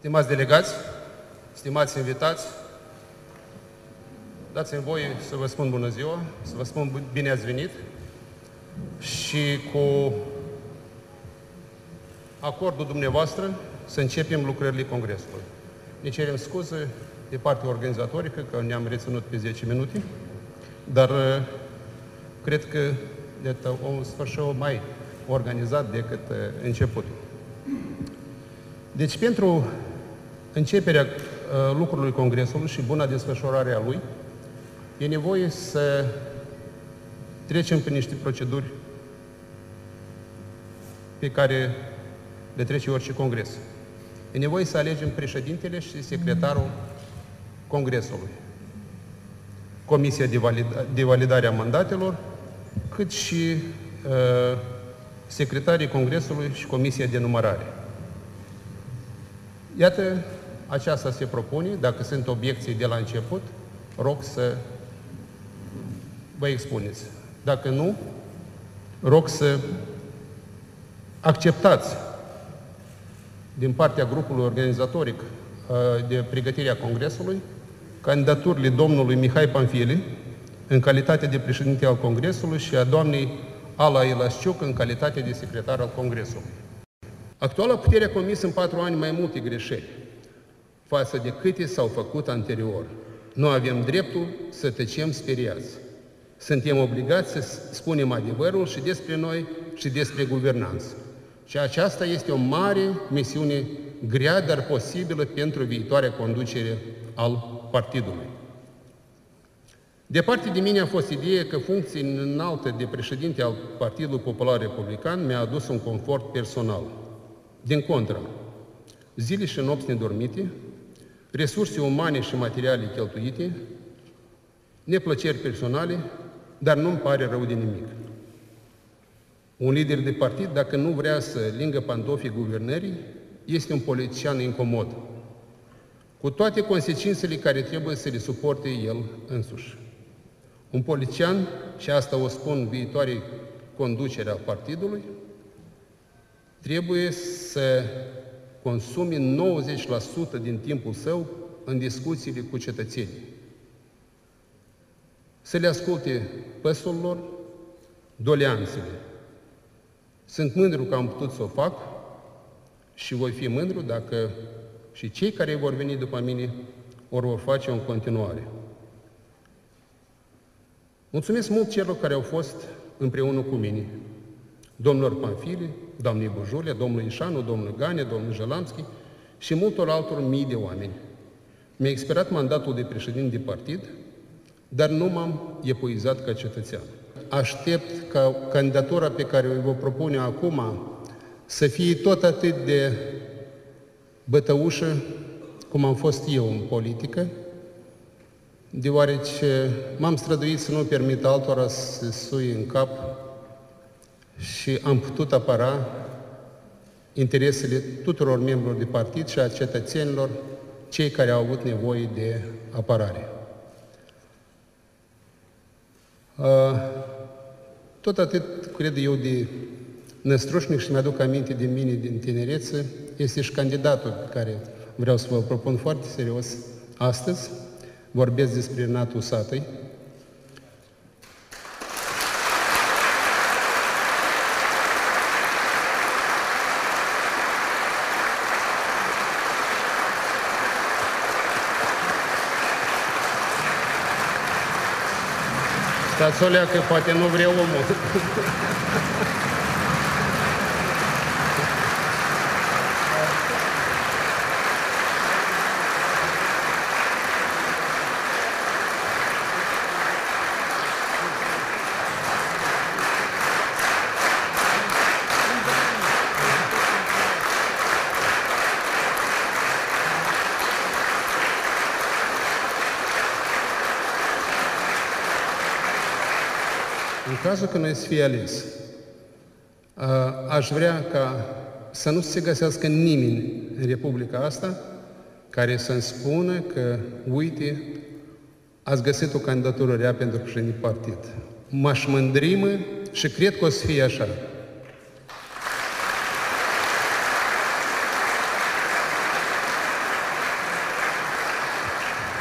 Stimați delegați, stimați invitați, dați-mi voie să vă spun bună ziua, să vă spun bine ați venit și cu acordul dumneavoastră să începem lucrările Congresului. Ne cerem scuze de partea organizatorică că ne-am reținut pe 10 minute, dar cred că o sfârșit mai organizat decât începutul. Deci, pentru începerea lucrurilor Congresului și buna desfășurare a lui, e nevoie să trecem prin niște proceduri pe care le trece orice Congres. E nevoie să alegem președintele și secretarul Congresului, Comisia de validare a mandatelor, cât și secretarii Congresului și Comisia de numărare. Iată, aceasta se propune. Dacă sunt obiecții de la început, rog să vă expuneți. Dacă nu, rog să acceptați din partea grupului organizatoric de pregătire a Congresului candidaturile domnului Mihai Panfili în calitate de președinte al Congresului și a doamnei Ala Ilasciuc în calitate de secretar al Congresului. Actuala putere a comis în 4 ani mai multe greșeli față de câte s-au făcut anterior. Nu avem dreptul să tăcem speriați. Suntem obligați să spunem adevărul și despre noi și despre guvernanță. Și aceasta este o mare misiune grea, dar posibilă pentru viitoarea conducere al partidului. Departe de mine a fost ideea că funcția înaltă de președinte al Partidului Popular Republican mi-a adus un confort personal. Din contră, zile și nopți nedormite, resurse umane și materiale cheltuite, neplăceri personale, dar nu-mi pare rău de nimic. Un lider de partid, dacă nu vrea să lingă pantofii guvernării, este un politician incomod, cu toate consecințele care trebuie să le suporte el însuși. Un politician, și asta o spun viitoarei conducere a partidului, trebuie să consume 90% din timpul său în discuțiile cu cetățenii. Să le asculte păsul lor, doleanțele. Sunt mândru că am putut să o fac și voi fi mândru dacă și cei care vor veni după mine o vor face în continuare. Mulțumesc mult celor care au fost împreună cu mine. Domnilor Panfili, doamnei Bujulia, domnului Ișanu, domnului Gane, domnului Jălamski și multor altor mii de oameni. Mi-a expirat mandatul de președinte de partid, dar nu m-am epuizat ca cetățean. Aștept ca candidatura pe care o vă propune acum să fie tot atât de bătăușă cum am fost eu în politică, deoarece m-am străduit să nu permit altora să suie în cap și am putut apăra interesele tuturor membrilor de partid și a cetățenilor, cei care au avut nevoie de apărare. Tot atât cred eu de năstrușnic și mi-aduc aminte de mine din tinerețe, este și candidatul pe care vreau să vă propun foarte serios astăzi. Vorbesc despre Renatul Usatăi. Stați o leacă, poate nu vrea omul. În cazul când îți fie ales, aș vrea ca să nu se găsească nimeni în Republica asta care să-mi spună că, uite, ați găsit o candidatură rea pentru președinte partid. M-aș mândri și cred că o să fie așa.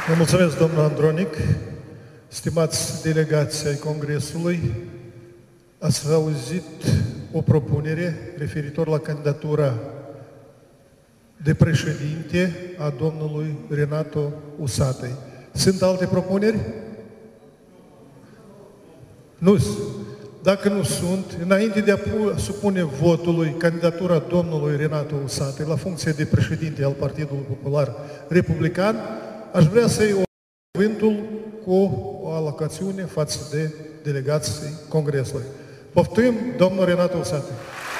Vă mulțumesc, domnul Andronic. Stimați delegații ai Congresului, ați auzit o propunere referitor la candidatura de președinte a domnului Renato Usatăi. Sunt alte propuneri? Nu. Dacă nu sunt, înainte de a supune votului candidatura domnului Renato Usatăi la funcție de președinte al Partidului Popular Republican, aș vrea să iau cuvântul cu o alocațiune față de delegații Congresului. Poftim, domnul Renato Usatăi.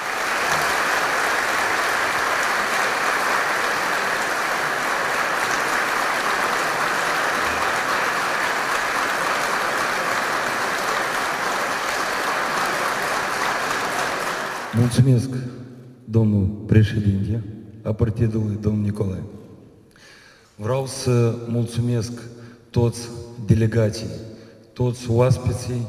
Mulțumesc, domnul președinte a partidului, domnul Nicolae. Vreau să mulțumesc toți delegații, toți oaspeții,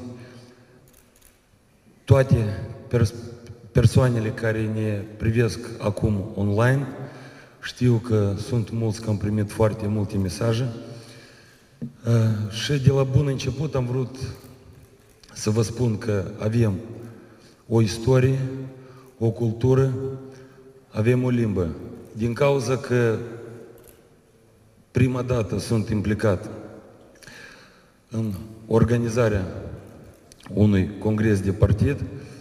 toate persoanele care ne privesc acum online. Știu că sunt mulți, că am primit foarte multe mesaje. Și de la bun început am vrut să vă spun că avem o istorie, o cultură, avem o limbă. Din cauza că prima dată sunt implicat în organizarea unui congres de partid,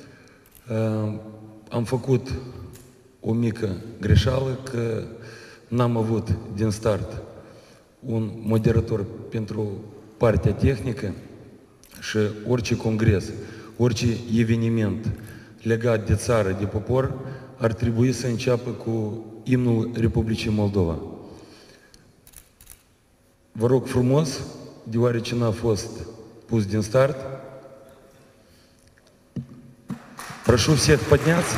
am făcut o mică greșeală că n-am avut din start un moderator pentru partea tehnică și orice congres, orice eveniment legat de țară, de popor, ar trebui să înceapă cu imnul Republicii Moldova. Vă rog frumos, deoarece n-a fost pus din start, прошу всех подняться.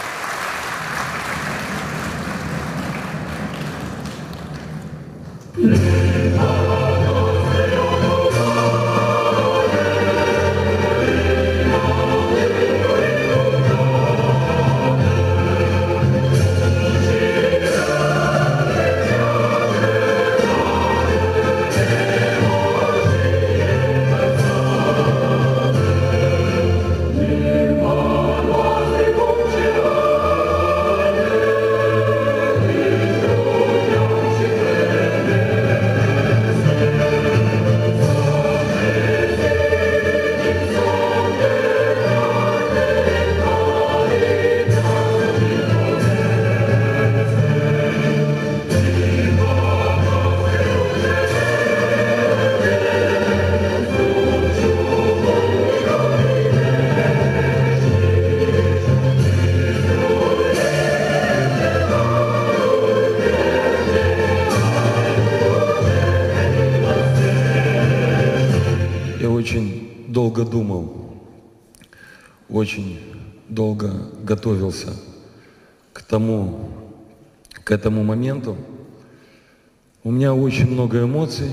Долго думал, очень долго готовился к этому моменту. У меня очень много эмоций,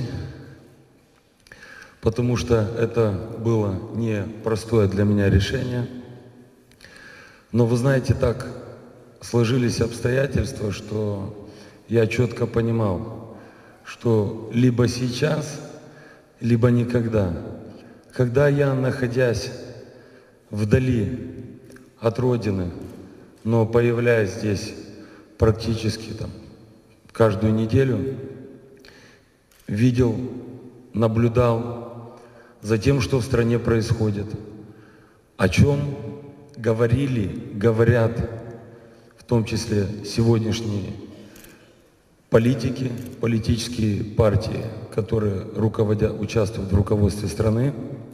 потому что это было непростое для меня решение. Но вы знаете, так сложились обстоятельства, что я четко понимал, что либо сейчас, либо никогда. Когда я, находясь вдали от Родины, но появляясь здесь практически каждую неделю, видел, наблюдал за тем, что в стране происходит, о чем говорят, в том числе сегодняшние политики, политические партии, которые участвуют в руководстве страны.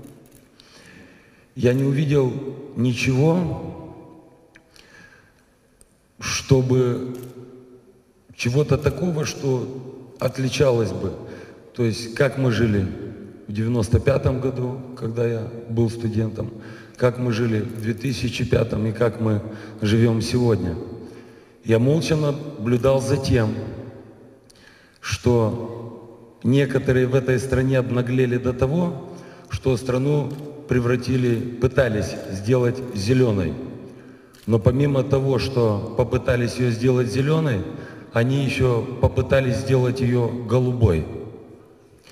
Я не увидел ничего, чего-то такого, что отличалось бы. То есть, как мы жили в 95-м году, когда я был студентом, как мы жили в 2005-м и как мы живем сегодня. Я молча наблюдал за тем, что некоторые в этой стране обнаглели до того, что страну пытались сделать зеленой. Но помимо того, что попытались ее сделать зеленой, они еще попытались сделать ее голубой.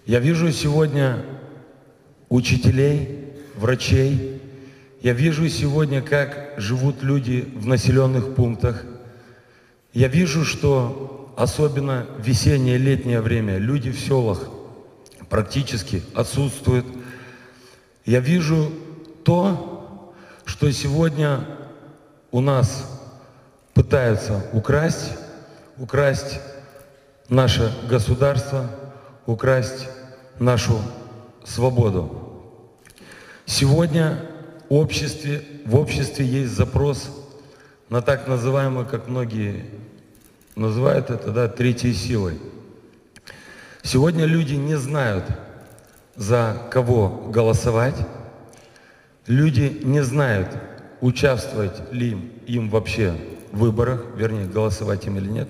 Я вижу сегодня учителей, врачей. Я вижу сегодня, как живут люди в населенных пунктах. Я вижу, что особенно в весеннее, летнее время люди в селах практически отсутствуют. Я вижу то, что сегодня у нас пытаются украсть наше государство, украсть нашу свободу. Сегодня в обществе есть запрос на так называемую, как многие называют это, да, третьей силой. Сегодня люди не знают, за кого голосовать. Люди не знают, участвовать ли им вообще в выборах, вернее, голосовать им или нет.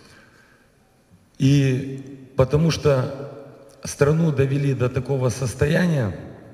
И потому что страну довели до такого состояния,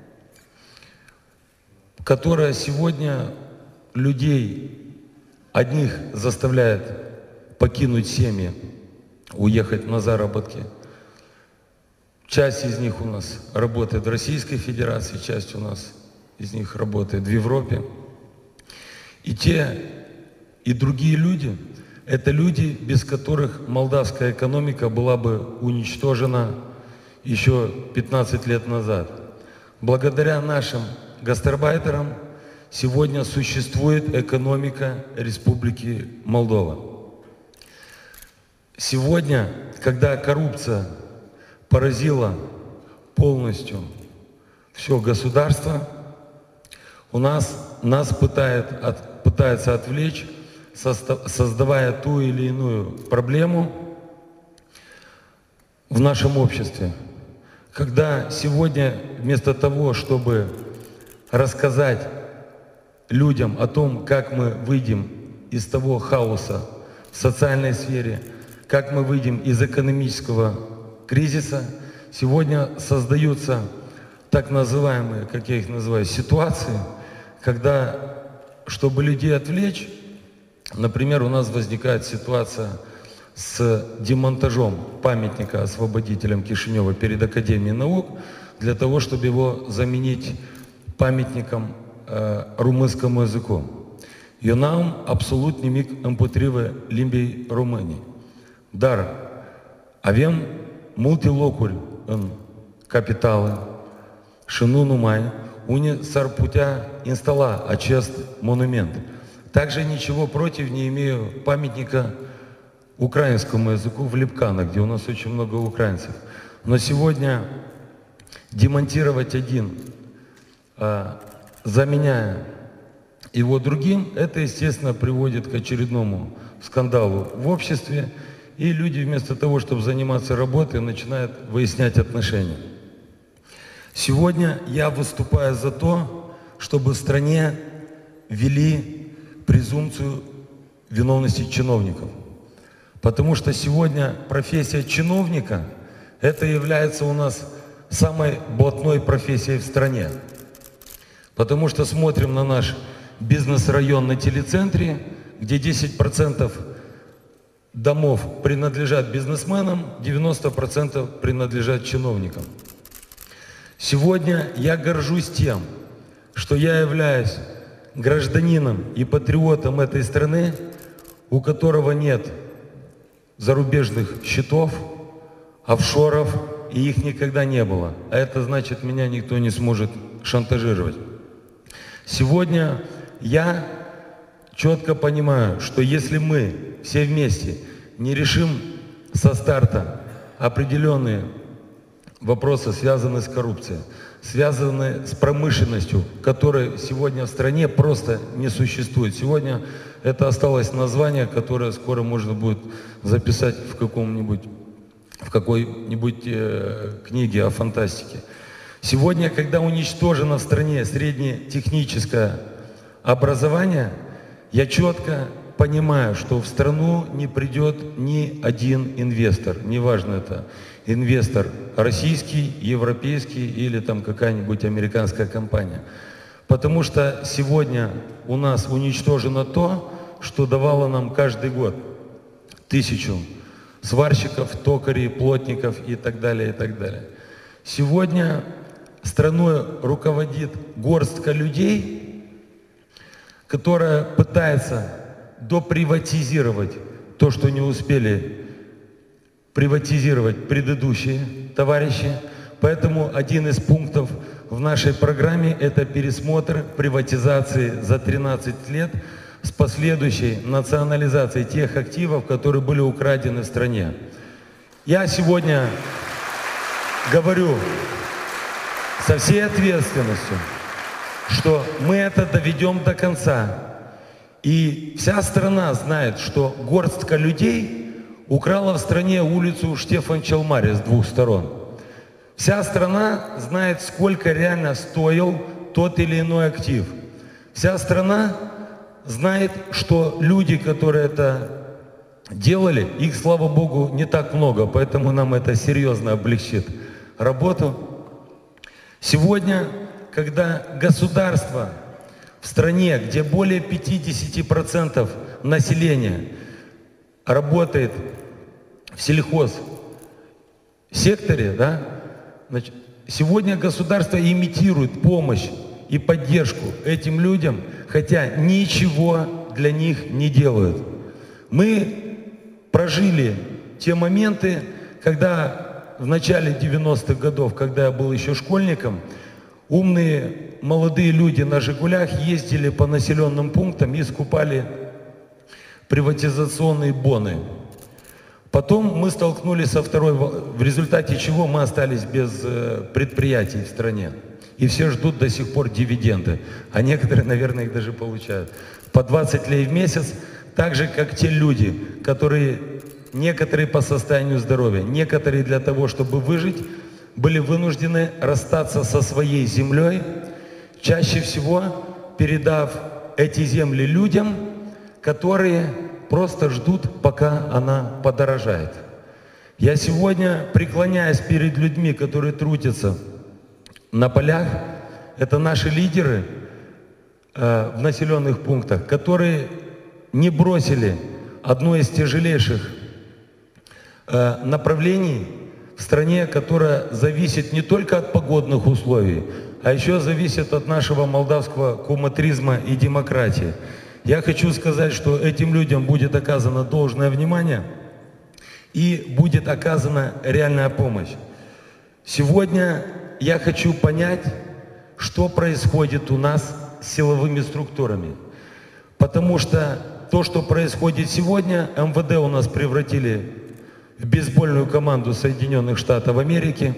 которое сегодня людей одних заставляет покинуть семьи, уехать на заработки. Часть из них у нас работает в Российской Федерации, часть у нас из них работает в Европе. И те, и другие люди – это люди, без которых молдавская экономика была бы уничтожена еще 15 лет назад. Благодаря нашим гастарбайтерам сегодня существует экономика Республики Молдова. Сегодня, когда коррупция поразила полностью все государство, нас пытаются отвлечь, создавая ту или иную проблему в нашем обществе. Когда сегодня вместо того, чтобы рассказать людям о том, как мы выйдем из того хаоса в социальной сфере, как мы выйдем из экономического кризиса, сегодня создаются так называемые, как я их называю, ситуации, когда, чтобы людей отвлечь, например, у нас возникает ситуация с демонтажом памятника освободителям Кишинева перед Академией наук, для того, чтобы его заменить памятником румынскому языку. Eu n-am absolut nimic împotrivă limbii române, dar avem multe locuri în capitală și nu numai, unde s-ar putea instala acest monument. Также ничего против не имею памятника украинскому языку в Липканах, где у нас очень много украинцев. Но сегодня демонтировать один, заменяя его другим, это, естественно, приводит к очередному скандалу в обществе, и люди вместо того, чтобы заниматься работой, начинают выяснять отношения. Сегодня я выступаю за то, чтобы в стране ввели презумпцию виновности чиновников. Потому что сегодня профессия чиновника – это является у нас самой блатной профессией в стране. Потому что смотрим на наш бизнес-район на телецентре, где 10% домов принадлежат бизнесменам, 90% принадлежат чиновникам. Сегодня я горжусь тем, что я являюсь гражданином и патриотом этой страны, у которого нет зарубежных счетов, офшоров, и их никогда не было. А это значит, меня никто не сможет шантажировать. Сегодня я четко понимаю, что если мы все вместе не решим со старта определенные вопросы, связанные с коррупцией, связанные с промышленностью, которой сегодня в стране просто не существует. Сегодня это осталось название, которое скоро можно будет записать в какой-нибудь книге о фантастике. Сегодня, когда уничтожено в стране среднетехническое образование, я четко понимаю, что в страну не придет ни один инвестор, неважно это инвестор российский, европейский или там какая-нибудь американская компания. Потому что сегодня у нас уничтожено то, что давало нам каждый год 1000 сварщиков, токарей, плотников и так далее, и так далее. Сегодня страной руководит горстка людей, которая пытается доприватизировать то, что не успели приватизировать предыдущие товарищи. Поэтому один из пунктов в нашей программе – это пересмотр приватизации за 13 лет с последующей национализацией тех активов, которые были украдены в стране. Я сегодня говорю со всей ответственностью, что мы это доведем до конца. И вся страна знает, что горстка людей украла в стране улицу Штефан-Чалмари с двух сторон. Вся страна знает, сколько реально стоил тот или иной актив. Вся страна знает, что люди, которые это делали, их, слава Богу, не так много, поэтому нам это серьезно облегчит работу. Сегодня, когда государство в стране, где более 50% населения работает в сельхозсекторе, да, значит, сегодня государство имитирует помощь и поддержку этим людям, хотя ничего для них не делают. Мы прожили те моменты, когда в начале 90-х годов, когда я был еще школьником, умные молодые люди на «Жигулях» ездили по населенным пунктам и скупали приватизационные боны. Потом мы столкнулись со второй, в результате чего мы остались без предприятий в стране. И все ждут до сих пор дивиденды. А некоторые, наверное, их даже получают. По 20 лей в месяц, так же, как те люди, которые, некоторые по состоянию здоровья, некоторые для того, чтобы выжить, были вынуждены расстаться со своей землей, чаще всего передав эти земли людям, которые просто ждут, пока она подорожает. Я сегодня преклоняюсь перед людьми, которые трудятся на полях. Это наши лидеры в населенных пунктах, которые не бросили одно из тяжелейших направлений в стране, которая зависит не только от погодных условий, а еще зависит от нашего молдавского куматризма и демократии. Я хочу сказать, что этим людям будет оказано должное внимание и будет оказана реальная помощь. Сегодня я хочу понять, что происходит у нас с силовыми структурами. Потому что то, что происходит сегодня, МВД у нас превратили в бейсбольную команду Соединенных Штатов Америки.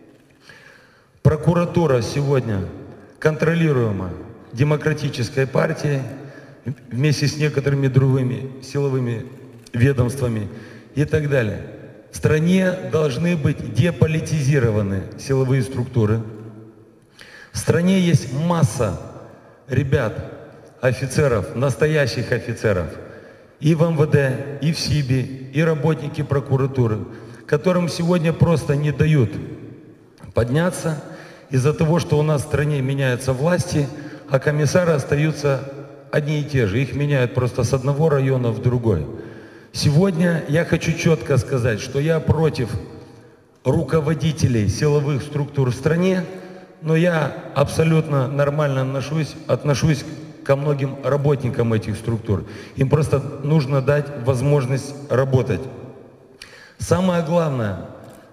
Прокуратура сегодня контролируема демократической партией вместе с некоторыми другими силовыми ведомствами и так далее. В стране должны быть деполитизированы силовые структуры. В стране есть масса ребят, офицеров, настоящих офицеров, и в МВД, и в СИБе, и работники прокуратуры, которым сегодня просто не дают подняться из-за того, что у нас в стране меняются власти, а комиссары остаются одни и те же. Их меняют просто с одного района в другой. Сегодня я хочу четко сказать, что я против руководителей силовых структур в стране, но я абсолютно нормально отношусь ко многим работникам этих структур. Им просто нужно дать возможность работать. Самое главное,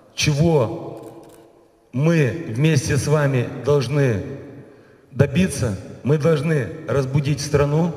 чего мы вместе с вами должны добиться, мы должны разбудить страну.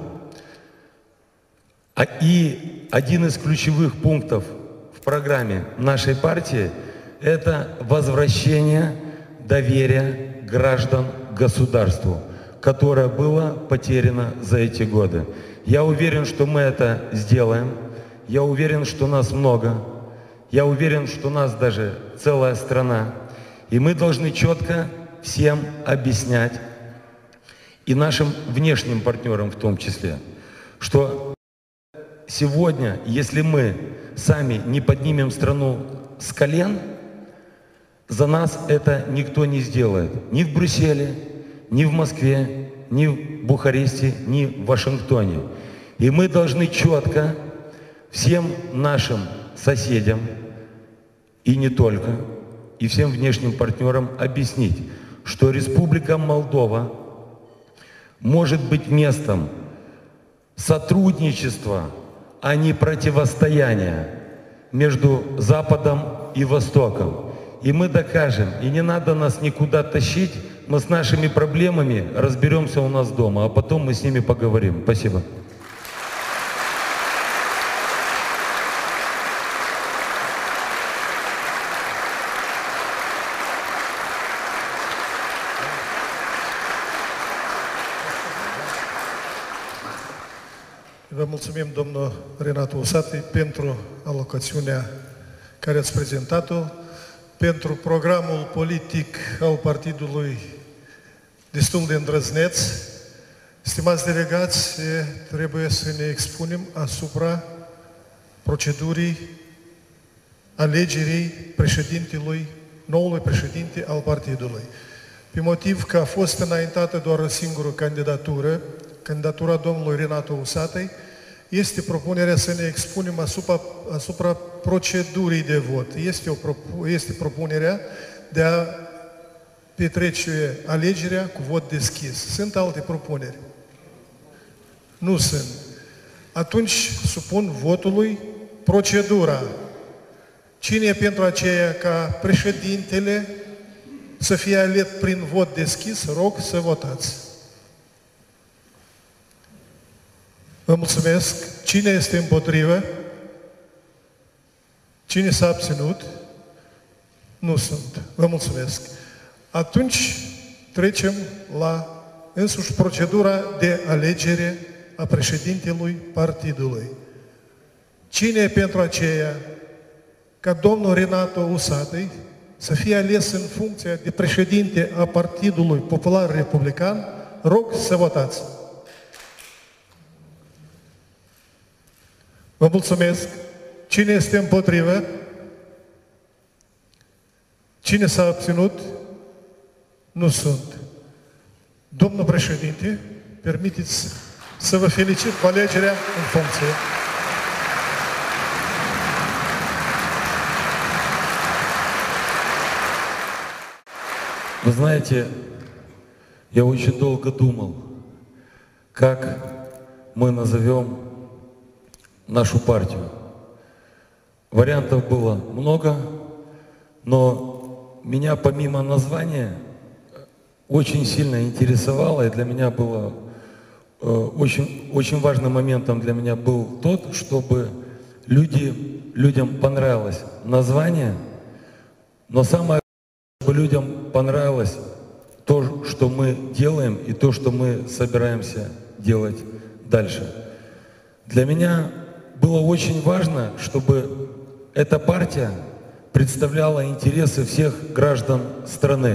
И один из ключевых пунктов в программе нашей партии – это возвращение доверия граждан к государству, которое было потеряно за эти годы. Я уверен, что мы это сделаем. Я уверен, что нас много. Я уверен, что нас даже целая страна. И мы должны четко всем объяснять, и нашим внешним партнерам в том числе, что сегодня, если мы сами не поднимем страну с колен, за нас это никто не сделает. Ни в Брюсселе, ни в Москве, ни в Бухаресте, ни в Вашингтоне. И мы должны четко всем нашим соседям, и не только, и всем внешним партнерам объяснить, что Республика Молдова может быть местом сотрудничества, а не противостояния между Западом и Востоком. И мы докажем, и не надо нас никуда тащить, мы с нашими проблемами разберемся у нас дома, а потом мы с ними поговорим. Спасибо. Vă mulțumim, domnul Renato Usati, pentru alocațiunea care ați prezentat-o, pentru programul politic al partidului destul de îndrăzneț. Stimați delegați, trebuie să ne expunem asupra procedurii alegerii președintelui, noului președinte al partidului. Pe motiv că a fost înaintată doar o singură candidatură, candidatura domnului Renato Usati, este propunerea să ne expunem asupra procedurii de vot. Este propunerea de a petrece alegerea cu vot deschis. Sunt alte propuneri? Nu sunt. Atunci supun votului procedura. Cine e pentru aceea ca președintele să fie ales prin vot deschis? Rog să votați. Vă mulțumesc. Cine este împotrivă? Cine s-a abținut? Nu sunt. Vă mulțumesc. Atunci trecem la însuși procedura de alegere a președintelui partidului. Cine e pentru aceea ca domnul Renato Usati să fie ales în funcția de președinte a Partidului Popular Republican? Rog să votați. Vă mulțumesc. Cine este împotrivă? Cine s-a abținut? Nu sunt. Domnul președinte, permiteți să vă felicit cu alegerea în funcție. Вы знаете, я очень долго думал, как мы назовем нашу партию. Вариантов было много, но меня помимо названия очень сильно интересовало, и для меня было очень важным моментом для меня был тот, чтобы людям понравилось название, но самое главное, чтобы людям понравилось то, что мы делаем, и то, что мы собираемся делать дальше. Для меня было очень важно, чтобы эта партия представляла интересы всех граждан страны,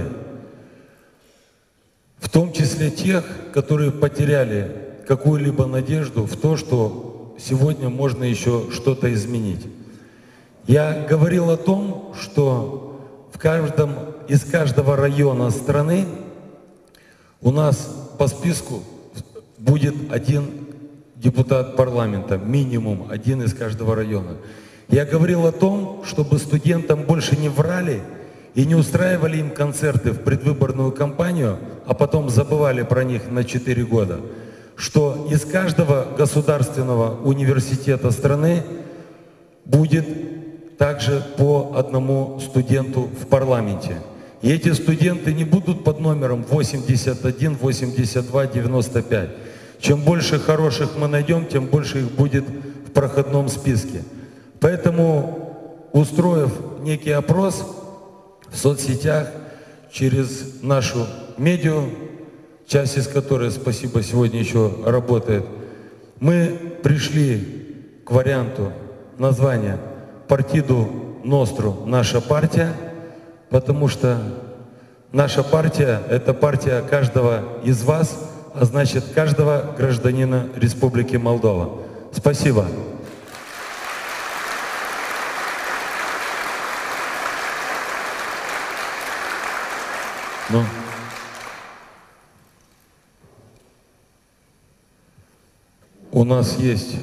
в том числе тех, которые потеряли какую-либо надежду в то, что сегодня можно еще что-то изменить. Я говорил о том, что из каждого района страны у нас по списку будет один депутат парламента, минимум один из каждого района. Я говорил о том, чтобы студентам больше не врали и не устраивали им концерты в предвыборную кампанию, а потом забывали про них на 4 года, что из каждого государственного университета страны будет также по одному студенту в парламенте. И эти студенты не будут под номером 81, 82, 95. Чем больше хороших мы найдем, тем больше их будет в проходном списке. Поэтому, устроив некий опрос в соцсетях через нашу медиа, часть из которой, спасибо, сегодня еще работает, мы пришли к варианту названия «Партиду Ностру. Наша партия», потому что наша партия – это партия каждого из вас, а значит, каждого гражданина Республики Молдова. Спасибо. У нас есть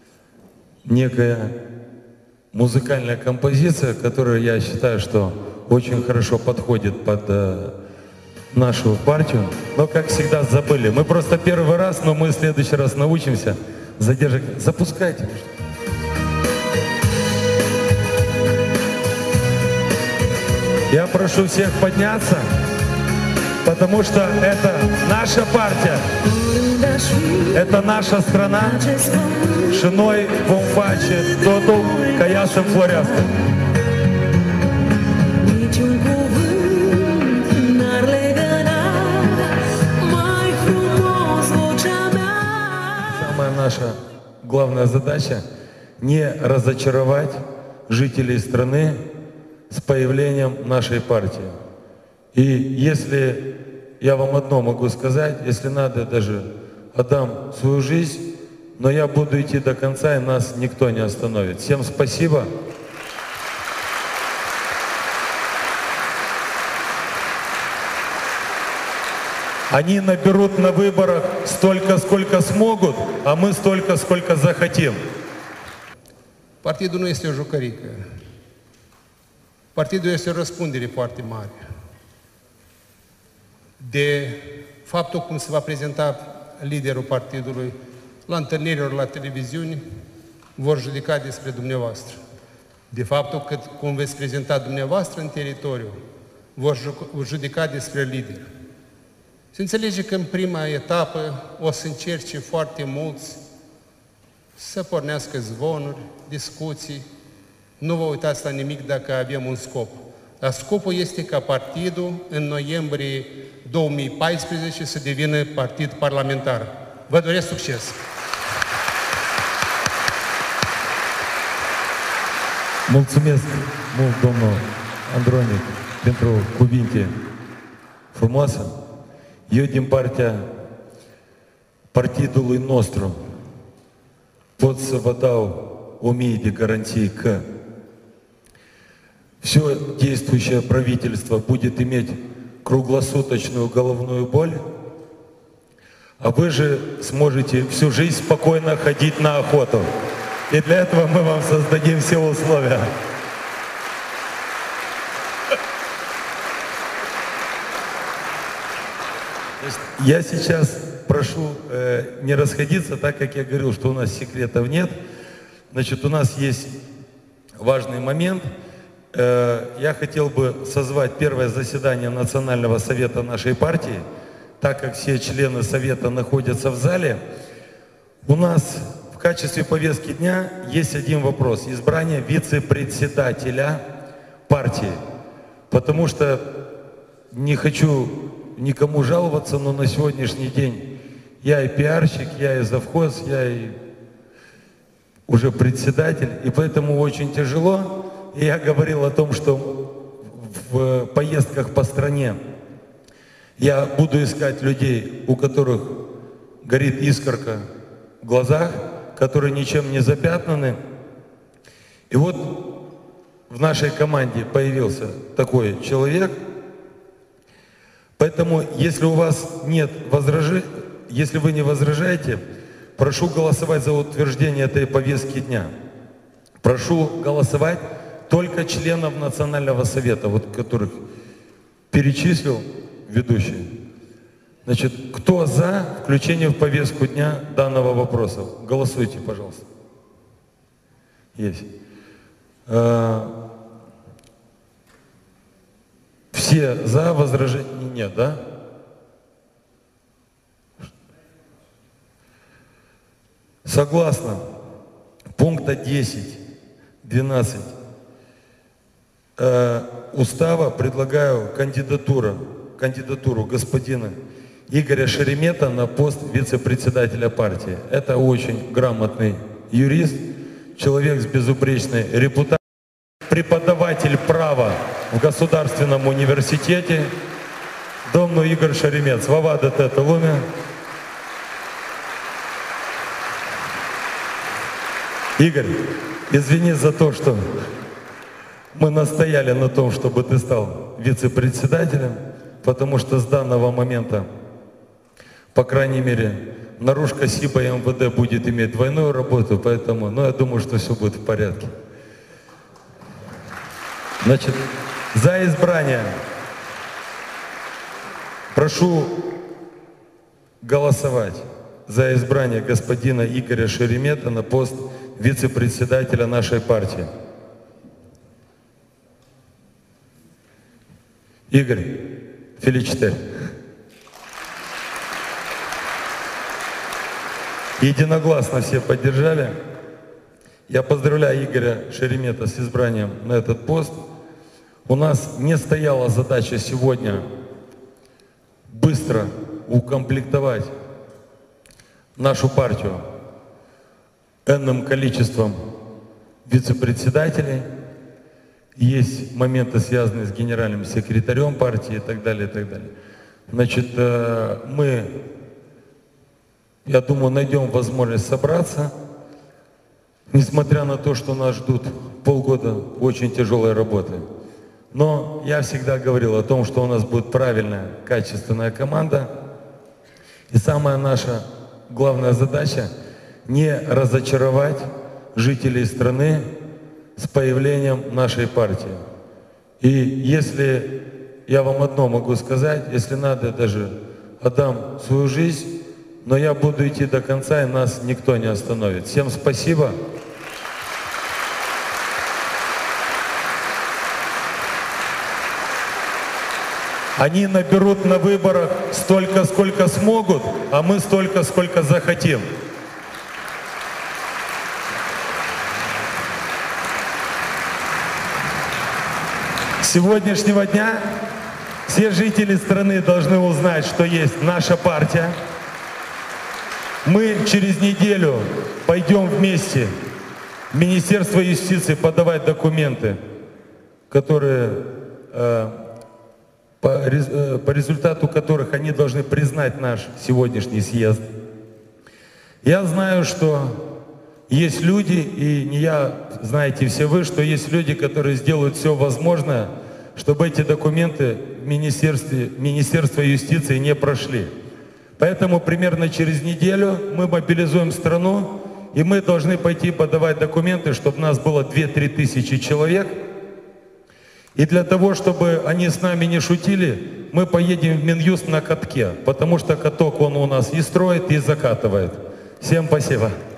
некая музыкальная композиция, которую я считаю, что очень хорошо подходит под нашу партию. Но, как всегда, забыли. Мы просто первый раз, но мы в следующий раз научимся задержать. Запускайте. Я прошу всех подняться, потому что это наша партия, это наша страна. Și noi vom face totul ca ea să înflorească. Niciun cuvânt n-ar legăna mai frumos vocea mea. Самая наша главная задача не разочаровать жителей страны с появлением нашей партии. И если я вам одно могу сказать, если надо, даже отдам свою жизнь, но я буду идти до конца, и нас никто не остановит. Всем спасибо. Они наберут на выборах столько, сколько смогут, а мы столько, сколько захотим. Partidul nu este o jucărică. Partidul este o răspundere foarte mare. De faptul cum se va prezenta liderul partidului la întâlnirilor la televiziune, vor judeca despre dumneavoastră. De faptul că cum veți prezenta dumneavoastră în teritoriu, vor judeca despre lider. Se înțelege că în prima etapă o să încerce foarte mulți să pornească zvonuri, discuții. Nu vă uitați la nimic dacă avem un scop. Dar scopul este ca partidul în noiembrie 2014 să devină partid parlamentar. Vă doresc succes! Mulțumesc mult, domnul Andronic, pentru cuvinte frumoase. Eu, din partea partidului nostru, pot să vă dau 1000 de гарантий, că все действующее правительство будет иметь круглосуточную головную боль, а вы же сможете всю жизнь спокойно ходить на охоту. И для этого мы вам создадим все условия. Я сейчас прошу не расходиться, так как я говорил, что у нас секретов нет. Значит, у нас есть важный момент. Я хотел бы созвать первое заседание Национального совета нашей партии, так как все члены совета находятся в зале. У нас в качестве повестки дня есть один вопрос: избрание вице-председателя партии. Потому что не хочу никому жаловаться, но на сегодняшний день я и пиарщик, я и завхоз, я и уже председатель, и поэтому очень тяжело. И я говорил о том, что в поездках по стране я буду искать людей, у которых горит искорка в глазах, которые ничем не запятнаны. И вот в нашей команде появился такой человек. Поэтому, если у вас нет возражений, если вы не возражаете, прошу голосовать за утверждение этой повестки дня. Прошу голосовать только членов Национального совета, вот которых перечислил ведущий. Значит, кто за включение в повестку дня данного вопроса? Голосуйте, пожалуйста. Есть. Все за, возражений нет, да? Согласно пункта 10, 12 устава предлагаю кандидатуру господина Игоря Шеремета на пост вице-председателя партии. Это очень грамотный юрист, человек с безупречной репутацией, преподаватель права в Государственном университете. Домну Игорь Шеремец. Вавада тета луме. Игорь, извини за то, что мы настояли на том, чтобы ты стал вице-председателем, потому что с данного момента, по крайней мере, наружка СИБа и МВД будет иметь двойную работу, поэтому, я думаю, что все будет в порядке. Значит, За избрание прошу голосовать за избрание господина Игоря Шеремета на пост вице-председателя нашей партии. Игорь, феличитер. Единогласно все поддержали. Я поздравляю Игоря Шеремета с избранием на этот пост. У нас не стояла задача сегодня быстро укомплектовать нашу партию энным количеством вице-председателей. Есть моменты, связанные с генеральным секретарем партии и так далее, и так далее. Значит, мы, я думаю, найдем возможность собраться, несмотря на то, что нас ждут полгода очень тяжелой работы. Но я всегда говорил о том, что у нас будет правильная, качественная команда. И самая наша главная задача — не разочаровать жителей страны с появлением нашей партии. И если я вам одно могу сказать, если надо, я даже отдам свою жизнь, но я буду идти до конца, и нас никто не остановит. Всем спасибо. Они наберут на выборах столько, сколько смогут, а мы столько, сколько захотим. С сегодняшнего дня все жители страны должны узнать, что есть наша партия. Мы через неделю пойдем вместе в Министерство юстиции подавать документы, которые по результату которых они должны признать наш сегодняшний съезд. Я знаю, что есть люди, и не я, знаете все вы, что есть люди, которые сделают все возможное, чтобы эти документы в Министерство юстиции не прошли. Поэтому примерно через неделю мы мобилизуем страну, и мы должны пойти подавать документы, чтобы нас было 2-3 тысячи человек. И для того, чтобы они с нами не шутили, мы поедем в Минюст на катке, потому что каток он у нас и строит, и закатывает. Всем спасибо.